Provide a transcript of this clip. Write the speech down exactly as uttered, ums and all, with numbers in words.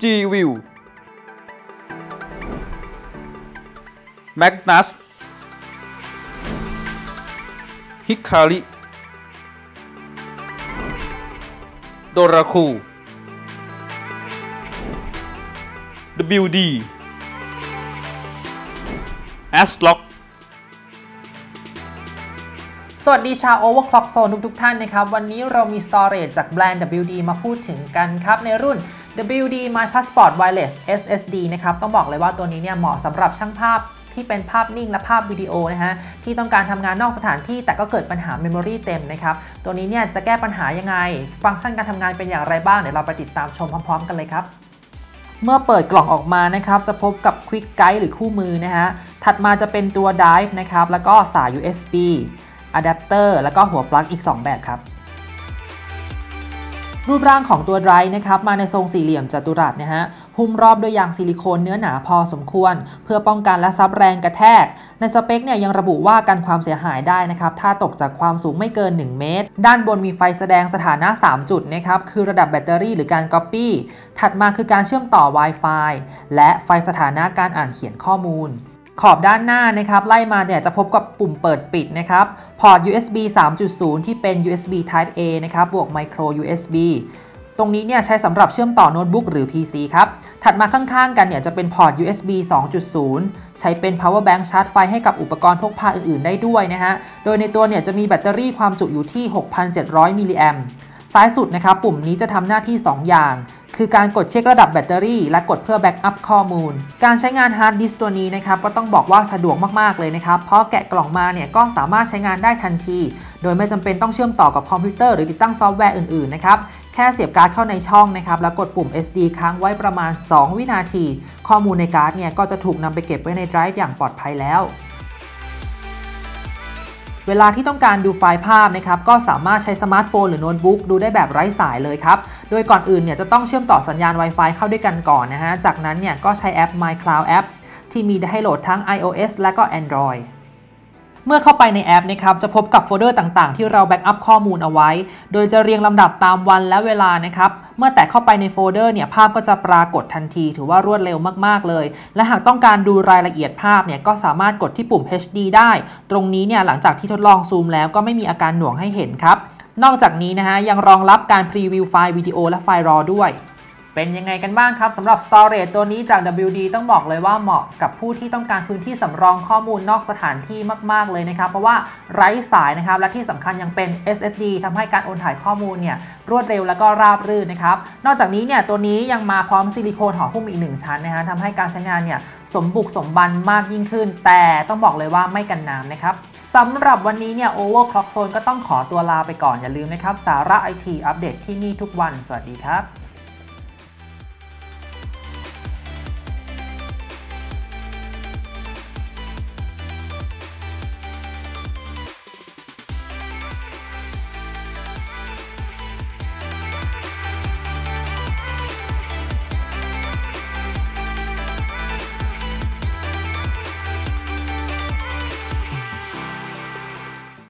G-View Magnus Hikari Doraku ดับเบิลยู ดี Aslock สวัสดีชาว Overclock Zone ทุกๆท่านนะครับวันนี้เรามี Storage จากแบรนด์ ดับเบิลยู ดี มาพูดถึงกันครับในรุ่น ดับเบิลยู ดี My Passport Wireless เอส เอส ดี นะครับต้องบอกเลยว่าตัวนี้เนี่ยเหมาะสำหรับช่างภาพที่เป็นภาพนิ่งและภาพวิดีโอนะฮะที่ต้องการทำงานนอกสถานที่แต่ก็เกิดปัญหา Memory เต็มนะครับตัวนี้เนี่ยจะแก้ปัญหายังไงฟังก์ชันการทำงานเป็นอย่างไรบ้างเดี๋ยวเราไปติดตามชมพร้อมๆกันเลยครับเมื่อเปิดกล่องออกมานะครับจะพบกับ Quick Guide หรือคู่มือนะฮะถัดมาจะเป็นตัว Drive นะครับแล้วก็สาย ยู เอส บี อะแดปเตอร์แล้วก็หัวปลั๊กอีกสองแบบครับรูปร่างของตัว Drive นะครับมาในทรงสี่เหลี่ยมจัตุรัสนะฮะหุ้มรอบด้วยยางซิลิโคนเนื้อหนาพอสมควรเพื่อป้องกันและซับแรงกระแทกในสเปคเนี่ยยังระบุว่ากันความเสียหายได้นะครับถ้าตกจากความสูงไม่เกินหนึ่งเมตรด้านบนมีไฟแสดงสถานะสามจุดนะครับคือระดับแบตเตอรี่หรือการ Copy ถัดมาคือการเชื่อมต่อ Wi-Fi และไฟสถานะการอ่านเขียนข้อมูลขอบด้านหน้านะครับไล่มาเนี่ยจะพบกับปุ่มเปิดปิดนะครับพอร์ต ยู เอส บี สามจุดศูนย์ ที่เป็น ยู เอส บี Type A นะครับบวก Micro ยู เอส บี ตรงนี้เนี่ยใช้สำหรับเชื่อมต่อโน้ตบุ๊กหรือ พี ซี ครับถัดมาข้างๆกันเนี่ยจะเป็นพอร์ต ยู เอส บี สองจุดศูนย์ ใช้เป็น power bank ชาร์จไฟให้กับอุปกรณ์พกพาอื่นๆได้ด้วยนะฮะโดยในตัวเนี่ยจะมีแบตเตอรี่ความจุอยู่ที่ หกพันเจ็ดร้อย มิลลิแอมป์ซ้ายสุดนะครับปุ่มนี้จะทำหน้าที่สองอย่างคือการกดเช็คระดับแบตเตอรี่และกดเพื่อแบ็กอัพข้อมูลการใช้งานฮาร์ดดิสก์ตัวนี้นะครับก็ต้องบอกว่าสะดวกมากๆเลยนะครับเพราะแกะกล่องมาเนี่ยก็สามารถใช้งานได้ทันทีโดยไม่จำเป็นต้องเชื่อมต่อกับคอมพิวเตอร์หรือติดตั้งซอฟต์แวร์อื่นๆนะครับแค่เสียบการ์ดเข้าในช่องนะครับแล้วกดปุ่ม เอส ดี ค้างไว้ประมาณสองวินาทีข้อมูลในการ์ดเนี่ยก็จะถูกนำไปเก็บไว้ในไดรฟ์อย่างปลอดภัยแล้วเวลาที่ต้องการดูไฟล์ภาพนะครับก็สามารถใช้สมาร์ทโฟนหรือโน้ตบุ๊กดูได้แบบไร้สายเลยครับโดยก่อนอื่นเนี่ยจะต้องเชื่อมต่อสัญญาณ Wi-Fi เข้าด้วยกันก่อนนะฮะจากนั้นเนี่ยก็ใช้แอป MyCloud App ที่มีให้โหลดทั้ง iOS และก็ Android เมื่อเข้าไปในแอปนะครับจะพบกับโฟลเดอร์ต่างๆที่เราแบ็กอัพข้อมูลเอาไว้โดยจะเรียงลำดับตามวันและเวลานะครับเมื่อแตะเข้าไปในโฟลเดอร์เนี่ยภาพก็จะปรากฏทันทีถือว่ารวดเร็วมากๆเลยและหากต้องการดูรายละเอียดภาพเนี่ยก็สามารถกดที่ปุ่ม เอช ดี ได้ตรงนี้เนี่ยหลังจากที่ทดลองซูมแล้วก็ไม่มีอาการหน่วงให้เห็นครับนอกจากนี้นะฮะยังรองรับการพรีวิวไฟล์วิดีโอและไฟล์ รอ ด้วยเป็นยังไงกันบ้างครับสำหรับ Storage ตัวนี้จาก ดับเบิลยู ดี ต้องบอกเลยว่าเหมาะกับผู้ที่ต้องการพื้นที่สำรองข้อมูลนอกสถานที่มากๆเลยนะครับเพราะว่าไร้สายนะครับและที่สำคัญยังเป็น เอส เอส ดี ทำให้การโอนถ่ายข้อมูลเนี่ยรวดเร็วและก็ราบรื่นนะครับนอกจากนี้เนี่ยตัวนี้ยังมาพร้อมซิลิโคนห่อหุ้มอีกหนึ่งชั้นนะฮะทำให้การใช้งานเนี่ยสมบุกสมบันมากยิ่งขึ้นแต่ต้องบอกเลยว่าไม่กันน้ำนะครับสำหรับวันนี้เนี่ย Overclock Zone ก็ต้องขอตัวลาไปก่อนอย่าลืมนะครับสาระ ไอ ที อัปเดตที่นี่ทุกวันสวัสดีครับ